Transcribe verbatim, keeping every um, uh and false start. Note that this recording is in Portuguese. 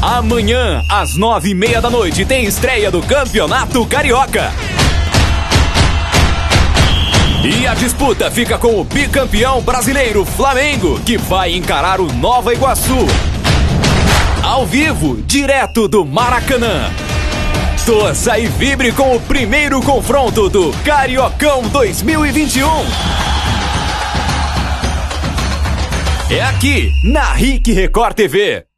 Amanhã, às nove e meia da noite, tem estreia do Campeonato Carioca. E a disputa fica com o bicampeão brasileiro Flamengo, que vai encarar o Nova Iguaçu. Ao vivo, direto do Maracanã. Torça e vibre com o primeiro confronto do Cariocão dois mil e vinte e um. É aqui, na Rick Record T V.